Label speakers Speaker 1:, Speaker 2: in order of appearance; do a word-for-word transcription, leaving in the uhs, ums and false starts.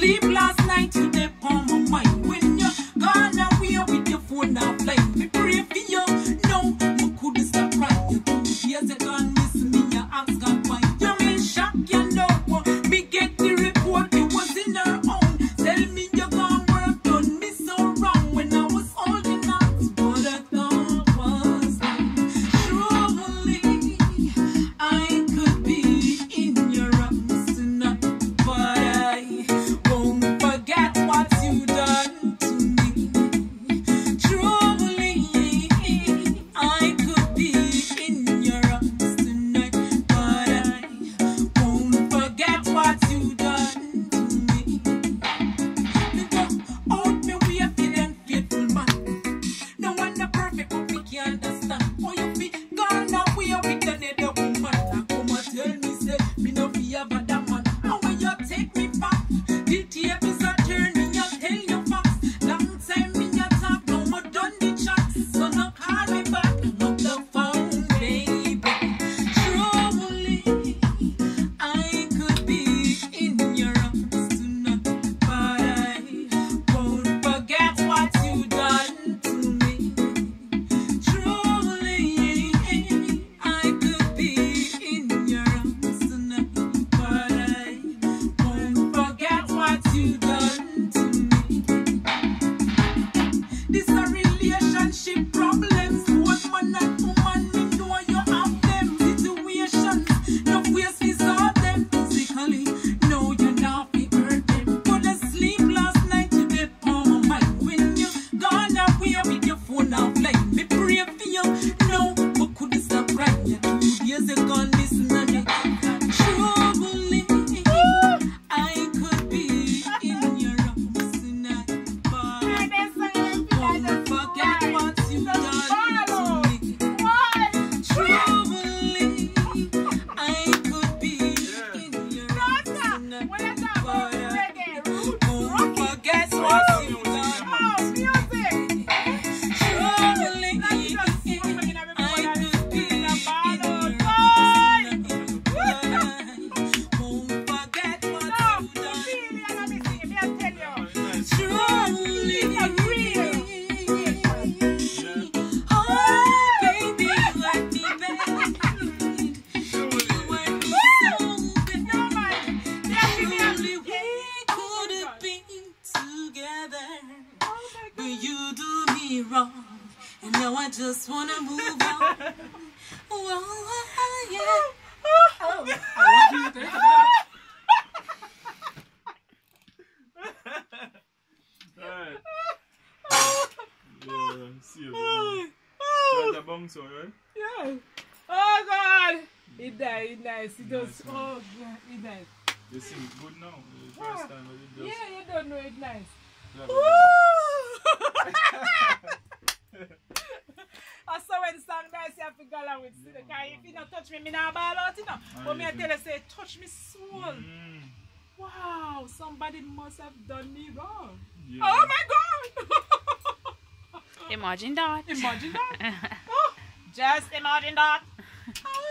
Speaker 1: sleep last night, you dey on my mind. When you're gone away with your phone now playing, me pray for you. No, me couldn't stop crying. Two years ago, and miss me, your ask God why. You're in shock, you know. Me get the report, it was in her own. Tell me you're gone work, done me so wrong when I was holding out. But I thought was truly I could be in your arms tonight. But I won't forget what you done to me. Truly I could be in your arms tonight. But I won't forget what you done to me. Me go out me way feeling faithful man. No one not perfect but we can't understand. Oh you be gone away with another woman. Now come and tell me say me no fear but that man. And when you take me back, the tables are turning. You tell your facts. Long time me you talk, now me done the chat. So no call me back, no the phone, baby. Truly I could be in your arms tonight, but I won't forget what you done to me. Truly I could be in your arms tonight, but I won't forget what you done to me. This a relationship problems. Both man and woman, me know you have them situations. No ways to solve them physically. No, you not be hurt them. Go to sleep last night, you did on my mind. When you gone away with your phone now playing, me pray for you. No, we couldn't stop crying. You two years ago, listen to me. Truly, I could be in your arms tonight, but I won't forget what you done to me. Truly, I could be in your arms tonight, but I won't forget what you done to me. Truly, I could be in your arms tonight, but I won't forget what you done to me. Truly, oh baby, let me back. You were so good. Truly, we could have been together, but you do me wrong, and now I just wanna move on. Oh, yeah.
Speaker 2: I want you to think about it. Alright. Yeah, see you. You got a bounce, right?
Speaker 3: Yeah. Oh God. He died, he died. He just, oh yeah, he died.
Speaker 2: You sing good now. The first time I did just.
Speaker 3: Yeah, you don't know it nice.
Speaker 2: Yeah,
Speaker 3: I saw when song nice, you have to go along with it. Because if you don't touch me, me not ball out, you know. But me I tell you, say, touch me soul.
Speaker 2: Mm.
Speaker 3: Wow, somebody must have done me wrong.
Speaker 2: Yeah.
Speaker 3: Oh my God.
Speaker 4: Imagine that.
Speaker 3: Imagine that. Oh, just imagine that.